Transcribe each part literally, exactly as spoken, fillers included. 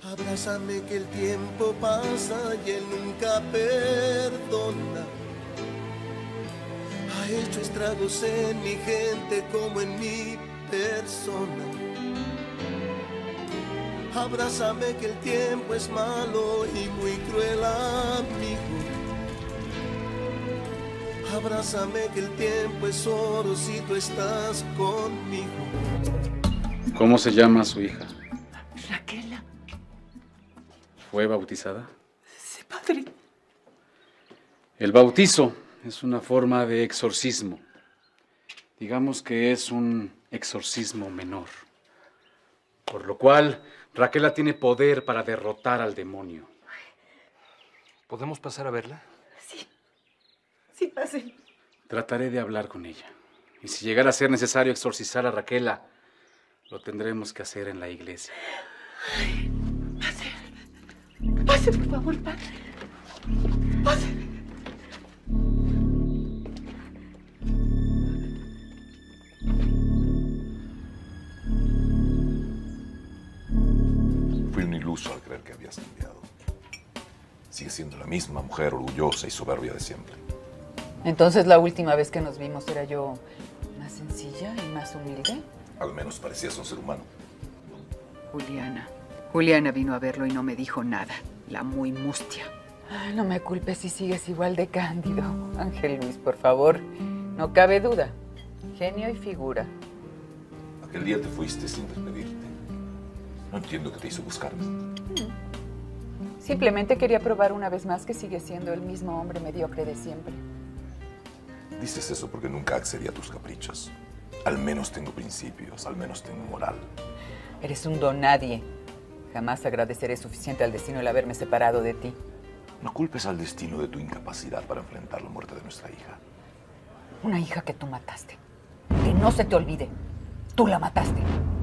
Abrázame que el tiempo pasa y él nunca perdona. Ha hecho estragos en mi gente como en mi persona. Abrázame que el tiempo es malo y muy cruel, amigo. Abrázame que el tiempo es oro si tú estás conmigo. ¿Cómo se llama su hija? Raquela. ¿Fue bautizada? Sí, padre. El bautizo es una forma de exorcismo. Digamos que es un exorcismo menor. Por lo cual, Raquela tiene poder para derrotar al demonio. ¿Podemos pasar a verla? Sí. Sí, pase. Trataré de hablar con ella. Y si llegara a ser necesario exorcizar a Raquela, lo tendremos que hacer en la iglesia. Ay, pase. Pase, por favor, padre. Pase. Fui un iluso al creer que habías cambiado. Sigues siendo la misma mujer orgullosa y soberbia de siempre. Entonces la última vez que nos vimos era yo más sencilla y más humilde. Al menos parecías un ser humano. Juliana. Juliana vino a verlo y no me dijo nada. La muy mustia. Ay, no me culpes si sigues igual de cándido. Ángel Luis, por favor. No cabe duda. Genio y figura. Aquel día te fuiste sin despedirte. No entiendo qué te hizo buscarme. Simplemente quería probar una vez más que sigue siendo el mismo hombre mediocre de siempre. Dices eso porque nunca accedí a tus caprichos. Al menos tengo principios, al menos tengo moral. Eres un don nadie. Jamás agradeceré suficiente al destino el haberme separado de ti. No culpes al destino de tu incapacidad para enfrentar la muerte de nuestra hija. Una hija que tú mataste. Que no se te olvide. Tú la mataste.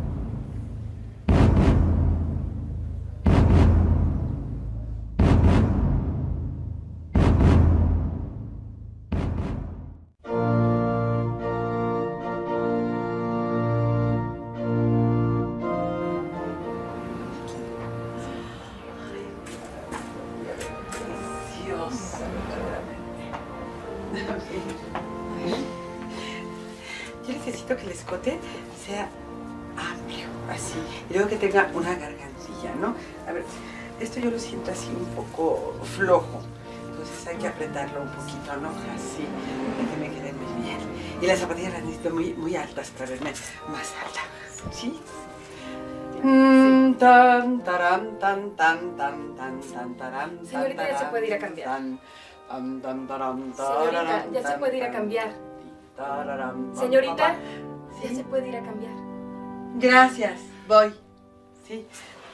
Yo necesito que el escote sea amplio, así. Y luego que tenga una gargantilla, ¿no? A ver, esto yo lo siento así un poco flojo. Entonces hay que apretarlo un poquito, ¿no? Así, para que me quede muy bien. Y las zapatillas las necesito muy, muy altas para verme más alta. ¿Sí? Mm, tan, taran, tan, tan, tan, tan, tan, taran, Señorita, ya se puede ir a cambiar. tan, tan, tan, taran, Señorita, taran, ya se tan, puede ir a tan, cambiar. tararam, Señorita, pam, ya ¿sí? se puede ir a cambiar. Gracias, voy. Sí.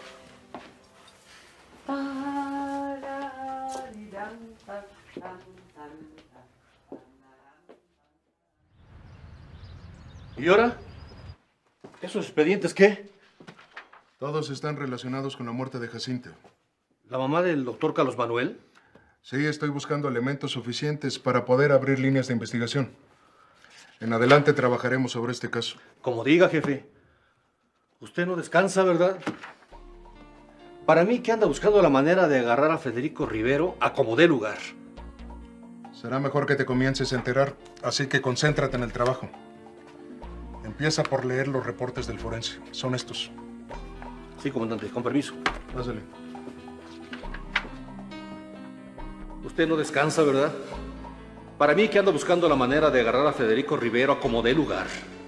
¿Y ahora? ¿Esos expedientes qué? Todos están relacionados con la muerte de Jacinto. ¿La mamá del doctor Carlos Manuel? Sí, estoy buscando elementos suficientes para poder abrir líneas de investigación. En adelante trabajaremos sobre este caso. Como diga, jefe. Usted no descansa, ¿verdad? Para mí que anda buscando la manera de agarrar a Federico Rivero a como dé lugar. Será mejor que te comiences a enterar, así que concéntrate en el trabajo. Empieza por leer los reportes del forense. Son estos. Sí, comandante, con permiso. Pásale. Usted no descansa, ¿verdad? Para mí que anda buscando la manera de agarrar a Federico Rivero a como dé lugar.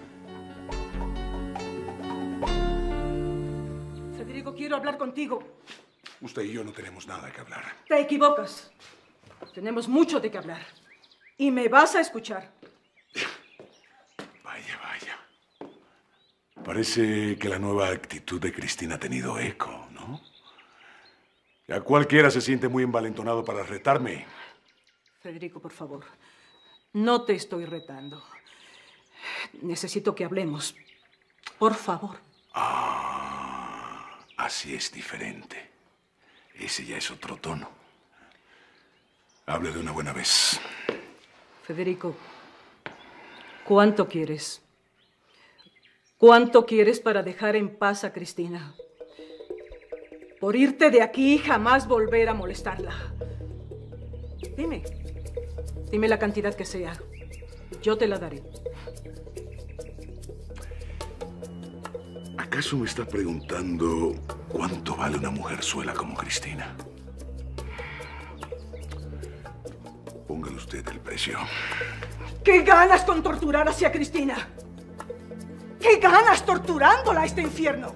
Federico, quiero hablar contigo. Usted y yo no tenemos nada que hablar. Te equivocas. Tenemos mucho de qué hablar. Y me vas a escuchar. Vaya, vaya. Parece que la nueva actitud de Cristina ha tenido eco, ¿no? Ya cualquiera se siente muy envalentonado para retarme. Federico, por favor. No te estoy retando. Necesito que hablemos. Por favor. Ah, así es diferente. Ese ya es otro tono. Hable de una buena vez. Federico, ¿cuánto quieres? ¿Cuánto quieres para dejar en paz a Cristina? por irte de aquí y jamás volver a molestarla. Dime, dime la cantidad que sea. Yo te la daré. ¿Acaso me está preguntando cuánto vale una mujerzuela como Cristina? Póngale usted el precio. ¿Qué ganas con torturar así a Cristina? ¿Qué ganas torturándola a este infierno?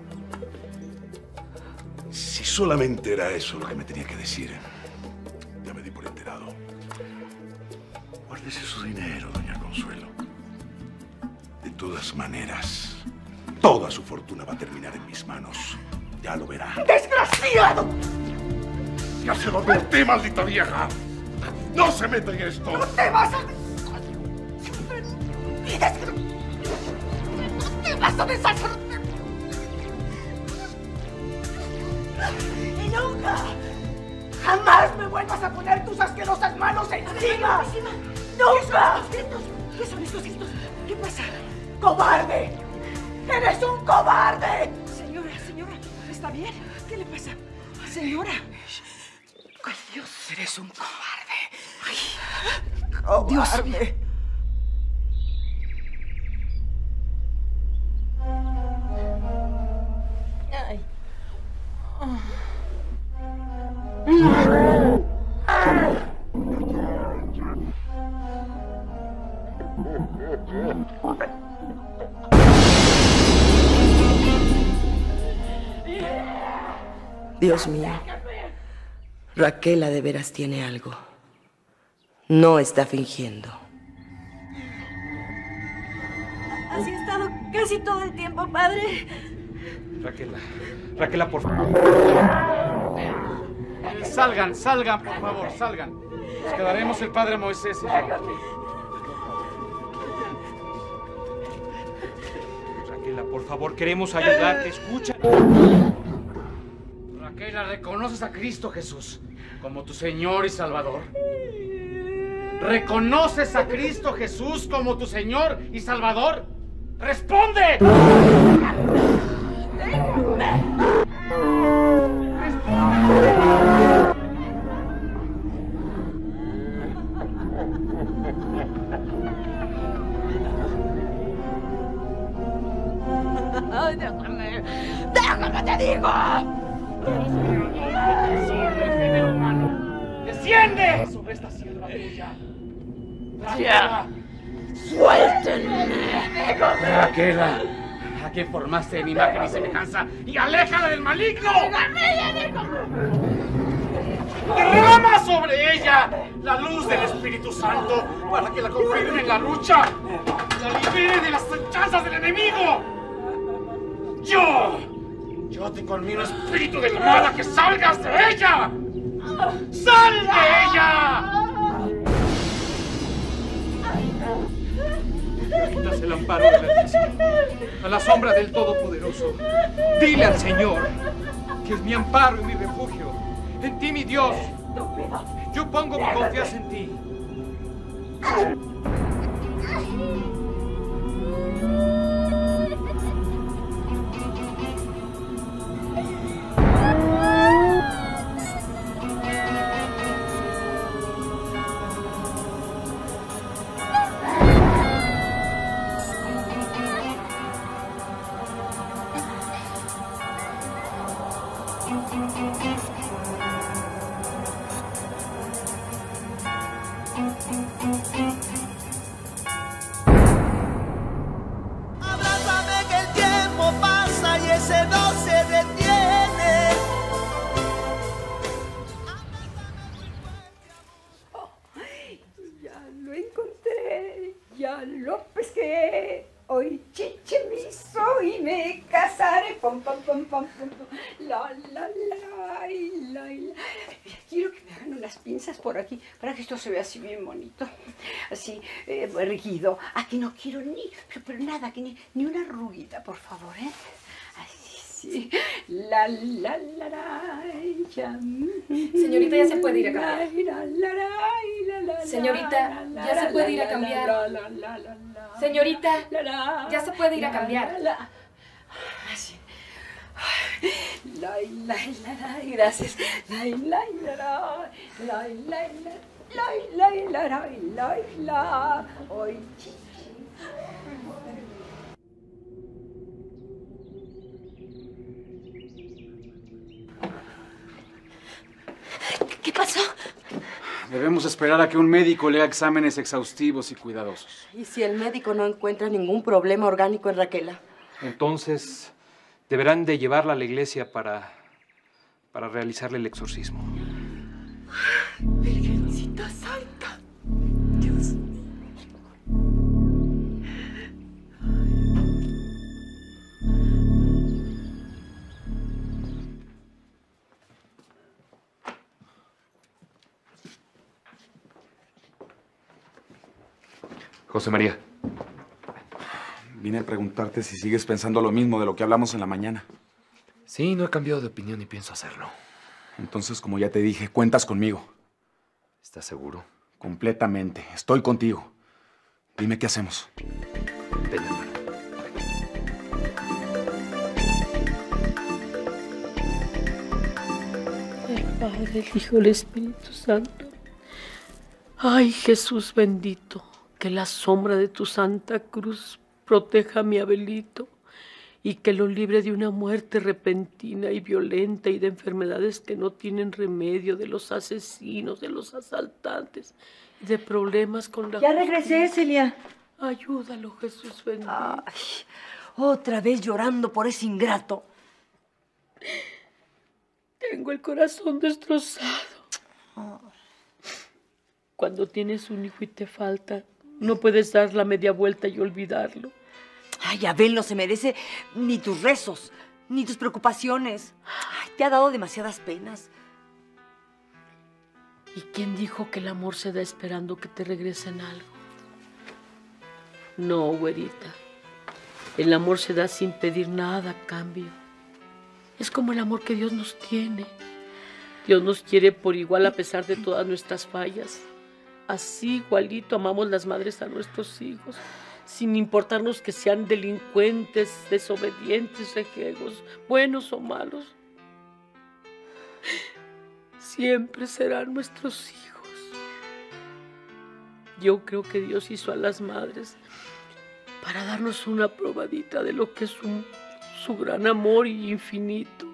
Si solamente era eso lo que me tenía que decir, ya me di por enterado. Guárdese su dinero, doña Consuelo. De todas maneras, toda su fortuna va a terminar en mis manos. Ya lo verá. ¡Desgraciado! ¡Ya se lo advertí, maldita vieja! ¡No se meta en esto! ¡No te vas a... ¡No te vas a deshacer! ¡Y nunca! ¡Jamás me vuelvas a poner tus asquerosas manos encima! ¡Nunca! ¿Qué son estos gestos? ¿Qué pasa? ¡Cobarde! ¡Eres un cobarde! Señora, señora, ¿está bien? ¿Qué le pasa? Señora. ¡Ay, Dios! Eres un cobarde. Ay, cobarde. Dios mío. Ay. Dios mío, Raquela de veras tiene algo. No está fingiendo. Así he estado casi todo el tiempo, padre. Raquela, Raquela, por favor. Salgan, salgan, por favor, salgan. Nos quedaremos el padre Moisés y yo. Raquela, por favor, queremos ayudarte, escucha. Raquela, ¿reconoces a Cristo Jesús como tu Señor y Salvador? ¿Reconoces a Cristo Jesús como tu Señor y Salvador? ¡Responde! ¡Déjame! ¡Déjame, te digo! ¡Desciende sobre esta sierva tuya! ¡Ya! ¡Suéltenme! Raquela, ¿a qué formaste en imagen y semejanza? ¡Y aléjala del maligno! Derrama sobre ella la luz del Espíritu Santo para que la confirme en la lucha y la libere de las acechanzas del enemigo. ¡Yo! Yo te conmino, espíritu del mal, a que salgas de ella. ¡Sal de ella! Necesitas el amparo del Altísimo, a la sombra del Todopoderoso. Dile al Señor que es mi amparo y mi refugio. En ti, mi Dios, yo pongo mi confianza en ti. Abrázame que el tiempo pasa y ese no se detiene. Oh, ya lo encontré, ya lo pesqué. Hoy chiche me hizo y me casaré. Pom, pom, pom, pom, pom, pom. La, la, la, y la, y la. Mira, quiero que me hagan unas pinzas por aquí para que esto se vea así bien bonito. Así, eh, erguido. Aquí no quiero ni, pero, pero nada, que ni, ni una arruguita, por favor, ¿eh? Así, sí. La, la, la, la, ya. Señorita, ya se puede ir a cambiar. La, la, la, la, la, Señorita, la, ya se puede ir a la, cambiar. la, la, la, la, la. Señorita, La, la, ya se puede ir a cambiar. La, la, así. La, la, la, la, gracias. La, la, la, la, la, la, la, la, la, la, la, la, hoy. ¿Qué pasó? Debemos esperar a que un médico le haga exámenes exhaustivos y cuidadosos. ¿Y si el médico no encuentra ningún problema orgánico en Raquela? Entonces, deberán de llevarla a la iglesia para, para realizarle el exorcismo. Virgencita Santa. Dios mío. José María. Vine a preguntarte si sigues pensando lo mismo de lo que hablamos en la mañana. Sí, no he cambiado de opinión y pienso hacerlo. Entonces, como ya te dije, cuentas conmigo. ¿Estás seguro? Completamente. Estoy contigo. Dime qué hacemos. Ven, hermano. El Padre, el Hijo, el Espíritu Santo. Ay, Jesús bendito, que la sombra de tu santa cruz proteja a mi Abelito y que lo libre de una muerte repentina y violenta y de enfermedades que no tienen remedio, de los asesinos, de los asaltantes y de problemas con la... Ya regresé, Celia. Ayúdalo, Jesús bendito. Ay, otra vez llorando por ese ingrato. Tengo el corazón destrozado. Oh. Cuando tienes un hijo y te falta, no puedes dar la media vuelta y olvidarlo. Ay, Abel no se merece ni tus rezos, ni tus preocupaciones. Ay, te ha dado demasiadas penas. ¿Y quién dijo que el amor se da esperando que te regresen algo? No, güerita. El amor se da sin pedir nada a cambio. Es como el amor que Dios nos tiene. Dios nos quiere por igual a pesar de todas nuestras fallas. Así igualito amamos las madres a nuestros hijos, sin importarnos que sean delincuentes, desobedientes, rejegos, buenos o malos. Siempre serán nuestros hijos. Yo creo que Dios hizo a las madres para darnos una probadita de lo que es un, su gran amor y infinito.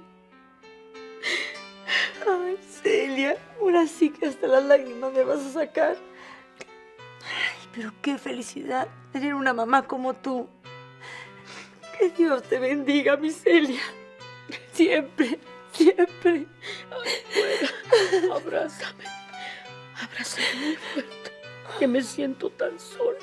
Ay, Celia, ahora sí que hasta las lágrimas me vas a sacar. Ay, pero qué felicidad tener una mamá como tú. Que Dios te bendiga, mi Celia. Siempre, siempre. Afuera, abrázame. Abrázame muy fuerte, que me siento tan sola.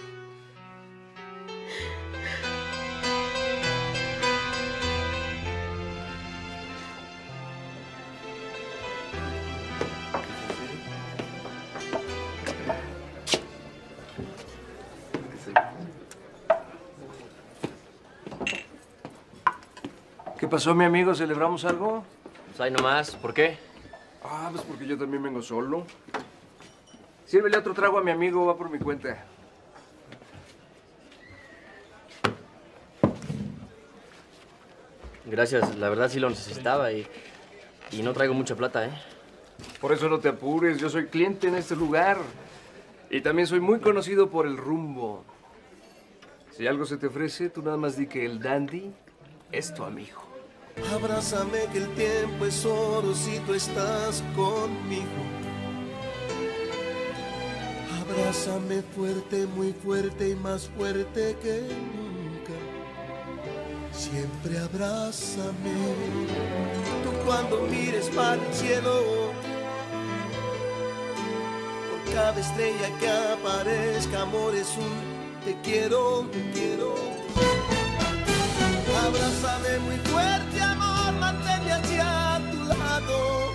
¿Qué pasó, mi amigo? ¿Celebramos algo? Pues ahí nomás. ¿Por qué? Ah, pues porque yo también vengo solo. Sírvele otro trago a mi amigo, va por mi cuenta. Gracias, la verdad sí lo necesitaba y, y no traigo mucha plata, ¿eh? Por eso no te apures, yo soy cliente en este lugar. Y también soy muy conocido por el rumbo. Si algo se te ofrece, tú nada más di que el dandy es tu amigo. Abrázame que el tiempo es oro si tú estás conmigo. Abrázame fuerte, muy fuerte y más fuerte que nunca. Siempre abrázame. Tú cuando mires para el cielo, por cada estrella que aparezca, amor, es un te quiero, te quiero. Abrázame muy fuerte, amor, manténme hacia tu lado.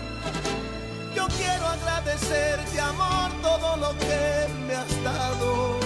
Yo quiero agradecerte, amor, todo lo que me has dado.